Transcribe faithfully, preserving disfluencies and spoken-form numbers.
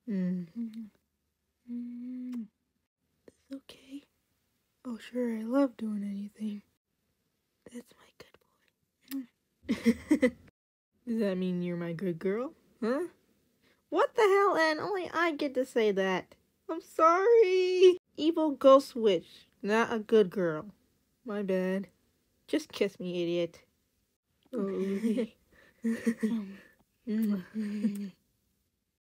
Mm. Mm. It's okay. Oh, sure, I love doing anything. That's my good boy. Does that mean you're my good girl? Huh? What the hell, Ann? Only I get to say that. I'm sorry. Evil ghost witch, not a good girl. My bad. Just kiss me, idiot. Oh,